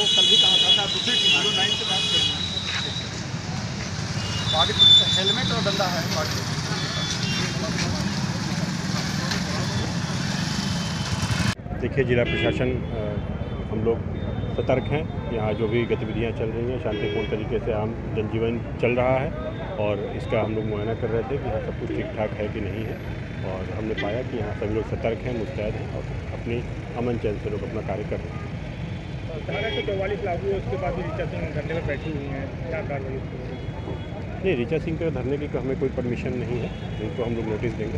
कल भी कहा था कि आप दूसरी टीम 09 से बात करें। आगे हेलमेट और डंडा है आगे। देखिए, जिला प्रशासन हम लोग सतर्क हैं। यहाँ जो भी गतिविधियाँ चल रही हैं शांतिपूर्ण तरीके से आम जनजीवन चल रहा है और इसका हम लोग मुआयना कर रहे थे कि यहाँ सब कुछ ठीक ठाक है कि नहीं है। और हमने पाया कि यहाँ सभी लोग सतर्क हैं, मुस्तैद हैं और अपनी अमन चैन से लोग अपना कार्य कर रहे हैं। धारा 144 लागू है, उसके बाद भी ऋचा सिंह धरने पर बैठी हुई हैं, क्या कार्रवाई? नहीं, ऋचा सिंह के धरने की हमें कोई परमिशन नहीं है, उनको हम लोग नोटिस देंगे।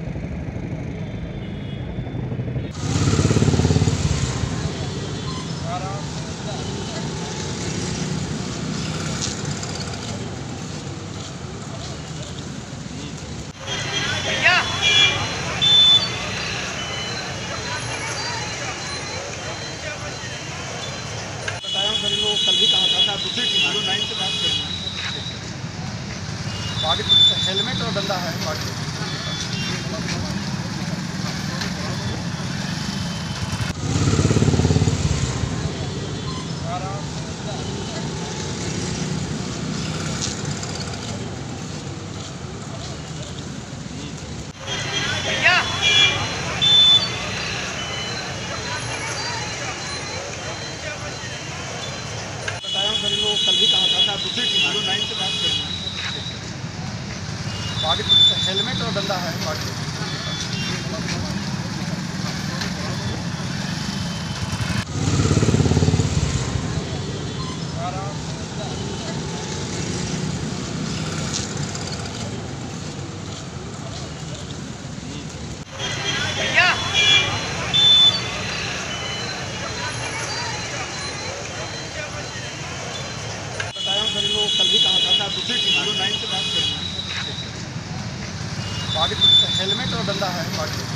कल भी कहा था कि आप दूसरी टीम 09 से बात करें। आगे हेलमेट और डंडा है आगे। कल भी कहा था कि आप दूसरी टीम 09 से बात करें। आगे हेलमेट और डंडा है आगे। धारा 144 लागू है, उसके बाद भी ऋचा सिंह धरने पर बैठी हुई हैं, क्या कार्रवाई? नहीं, ऋचा सिंह के धरने की हमें कोई परमिशन नहीं है, उनको हम लोग नोटिस देंगे। क्या कार्रवाई? आगे हेलमेट और डंडा है आगे। कल भी कहा था कि आप दूसरी टीम 09 से बात करें। आगे हेलमेट और डंडा है आगे।